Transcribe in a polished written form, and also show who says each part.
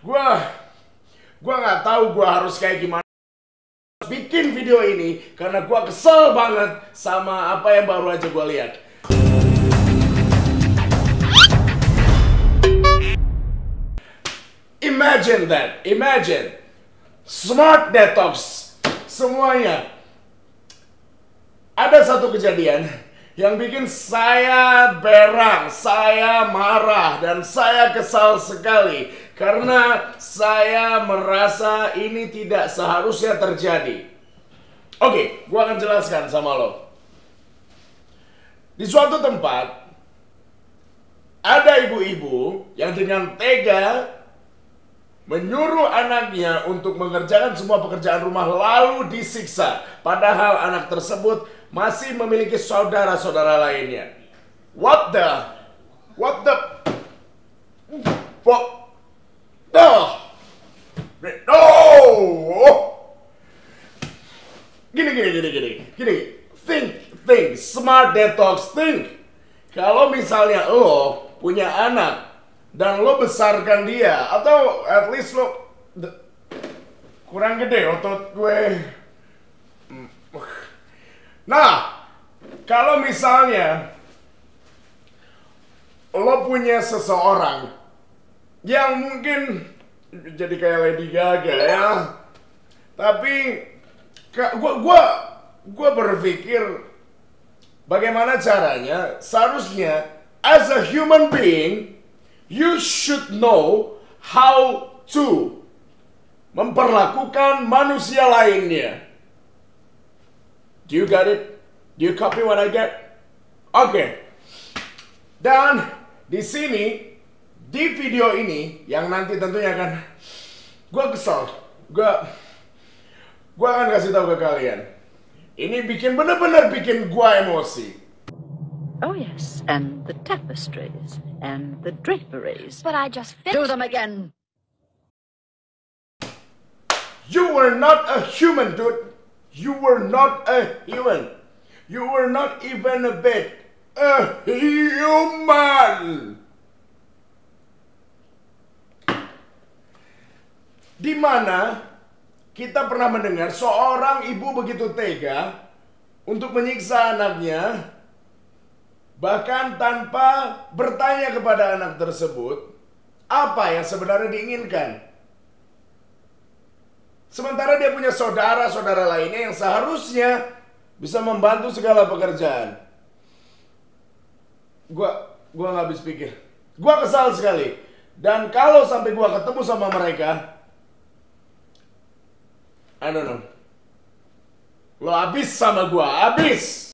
Speaker 1: Gua nggak tahu gua harus kayak gimana bikin video ini karena gua kesel banget sama apa yang baru aja gua lihat. Imagine that, imagine smart detox semuanya. Ada satu kejadian yang bikin saya berang, saya marah, dan saya kesal sekali karena saya merasa ini tidak seharusnya terjadi. Oke, gua akan jelaskan sama lo. Di suatu tempat ada ibu-ibu yang dengan tega menyuruh anaknya untuk mengerjakan semua pekerjaan rumah lalu disiksa. Padahal anak tersebut masih memiliki saudara-saudara lainnya. What the no. Gini. Think, smart detox, think. Kalau misalnya lo punya anak dan lo besarkan dia, atau at least lo kurang gede otot gue. Nah, kalau misalnya lo punya seseorang yang mungkin jadi kayak Lady Gaga ya, tapi gue berpikir bagaimana caranya, seharusnya as a human being you should know how to memperlakukan manusia lainnya. Do you get it? Do you copy what I get? Oke. Dan di sini, di video ini yang nanti tentunya akan gue kesal, gue akan kasih tahu ke kalian. Ini bener-bener bikin gue emosi.
Speaker 2: Oh yes, and the tapestries and the draperies.
Speaker 3: But I just finished.
Speaker 2: Do them again.
Speaker 1: You were not a human, dude. You were not a human. You were not even a bit a human. Di mana kita pernah mendengar seorang ibu begitu tega untuk menyiksa anaknya, bahkan tanpa bertanya kepada anak tersebut apa yang sebenarnya diinginkan. Sementara dia punya saudara-saudara lainnya yang seharusnya bisa membantu segala pekerjaan. Gua nggak habis pikir. Gua kesal sekali. Dan kalau sampai gua ketemu sama mereka, I don't know. Lo habis sama gua, habis.